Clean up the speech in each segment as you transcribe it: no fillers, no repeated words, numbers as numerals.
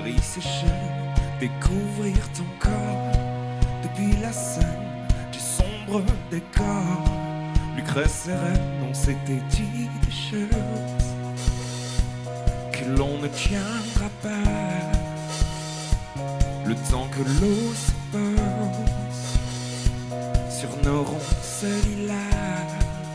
Paris s'échelle, découvrir ton corps. Depuis la scène du sombre décor, Lucrèce et Reine, on s'était dit des choses que l'on ne tiendra pas. Le temps que l'eau se pose sur nos ronces lilas,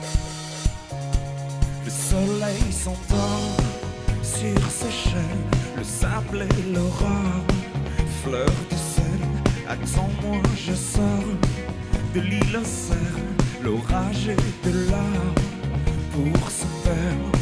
le soleil s'endort sur ses chaînes, le sable et l'aurore, fleur du sel. Attends-moi, je sors de l'île au cerf, l'orage et de l'or pour se perdre